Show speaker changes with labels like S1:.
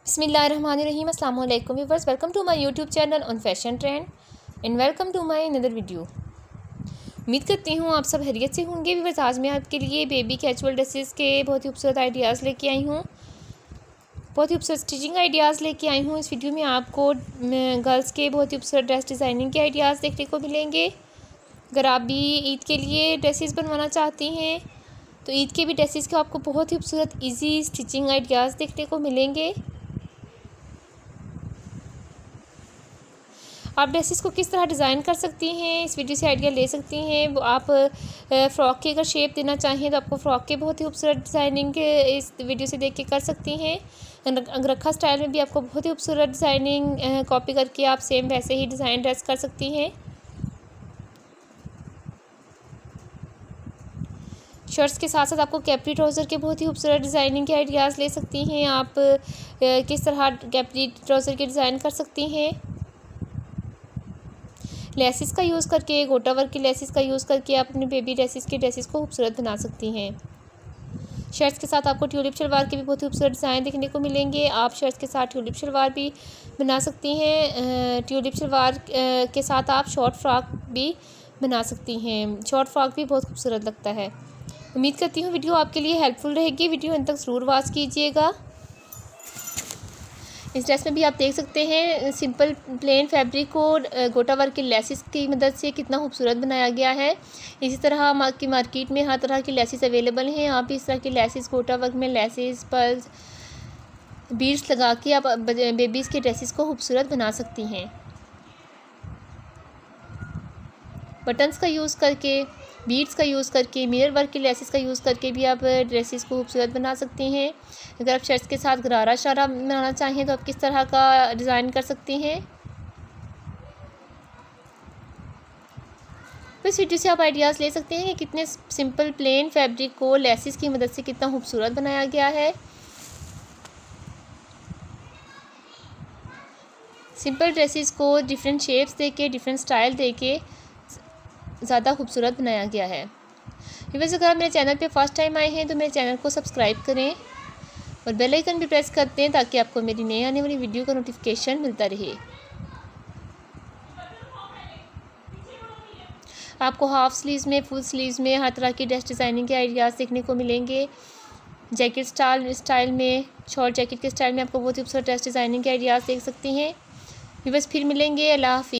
S1: बिस्मिल्लाहिर्रहमानिर्रहीम अस्सलाम वालेकुम viewers, welcome to my YouTube channel on fashion trend and welcome to my another video. उम्मीद करती हूँ आप सब खैरियत से होंगे। व्यूअर्स, आज मैं आपके लिए बेबी कैजुअल ड्रेसेस के बहुत ही खूबसूरत आइडियाज़ लेके आई हूँ, बहुत ही खूबसूरत स्टिचिंग आइडियाज़ लेके आई हूँ। इस वीडियो में आपको गर्ल्स के बहुत ही खूबसूरत ड्रेस डिज़ाइनिंग के आइडियाज़ देखने को मिलेंगे। अगर आप भी ईद के लिए ड्रेसेस बनवाना चाहती हैं तो ईद के भी ड्रेसेस के आपको बहुत ही खूबसूरत ईजी स्टिचिंग आइडियाज़ देखने को मिलेंगे। आप ड्रेसेस को किस तरह डिज़ाइन कर सकती हैं, इस वीडियो से आइडिया ले सकती हैं। आप फ़्रॉक की अगर शेप देना चाहें तो आपको फ़्रॉक के बहुत ही खूबसूरत डिज़ाइनिंग इस वीडियो से देख के कर सकती हैं। अंगरखा स्टाइल में भी आपको बहुत ही खूबसूरत डिज़ाइनिंग कॉपी करके आप सेम वैसे ही डिज़ाइन ड्रेस कर सकती हैं। शर्ट्स के साथ साथ आपको कैप्री ट्राउज़र के बहुत ही खूबसूरत डिज़ाइनिंग के आइडियाज़ ले सकती हैं। आप किस तरह कैप्री ट्राउज़र के डिज़ाइन कर सकती हैं। लेसिस का यूज़ करके, गोटा वर्क की लेसिस का यूज़ करके आप अपने बेबी ड्रेसेस को खूबसूरत बना सकती हैं। शर्ट्स के साथ आपको ट्यूलिप शलवार के भी बहुत ही खूबसूरत डिज़ाइन देखने को मिलेंगे। आप शर्ट्स के साथ ट्यूलिप शलवार भी बना सकती हैं। ट्यूलिप शलवार के साथ आप शॉर्ट फ्रॉक भी बना सकती हैं। शॉर्ट फ्रॉक भी बहुत खूबसूरत लगता है। उम्मीद करती हूँ वीडियो आपके लिए हेल्पफुल रहेगी। वीडियो अंत तक ज़रूर वॉच कीजिएगा। इस ड्रेस में भी आप देख सकते हैं सिंपल प्लेन फैब्रिक को गोटा वर्क की लेसिस की मदद से कितना खूबसूरत बनाया गया है। इसी तरह की मार्केट में हर तरह की लेसिस अवेलेबल हैं। आप इस तरह की लेसिस गोटा वर्क में लेसिस पर्ल्स बीड्स लगा के आप बेबीज़ के ड्रेसेस को खूबसूरत बना सकती हैं। बटन्स का यूज़ करके, बीड्स का यूज़ करके, मिरर वर्क की लेसिस का यूज़ करके भी आप ड्रेसेस को खूबसूरत बना सकती हैं। अगर आप शर्ट्स के साथ गरारा शारा बनाना चाहें तो आप किस तरह का डिज़ाइन कर सकती हैं। तो इस वीडियो से आप आइडियाज़ ले सकते हैं कि कितने सिंपल प्लेन फैब्रिक को लेसिस की मदद से कितना खूबसूरत बनाया गया है। सिंपल ड्रेसेस को डिफरेंट शेप्स देके, डिफरेंट स्टाइल देके ज़्यादा खूबसूरत बनाया गया है। वैसे अगर आप मेरे चैनल पे फर्स्ट टाइम आए हैं तो मेरे चैनल को सब्सक्राइब करें और बेल आइकन भी प्रेस करते हैं ताकि आपको मेरी नई आने वाली वीडियो का नोटिफिकेशन मिलता रहे। आपको हाफ स्लीव्स में, फुल स्लीव्स में हर तरह की ड्रेस डिज़ाइनिंग के आइडियाज़ देखने को मिलेंगे। जैकेट स्टाइल में, शॉर्ट जैकेट के स्टाइल में आपको बहुत ही खूबसूरत ड्रेस डिज़ाइनिंग के आइडियाज़ देख सकती हैं। बस फिर मिलेंगे। अल्लाह हाफ़िज़।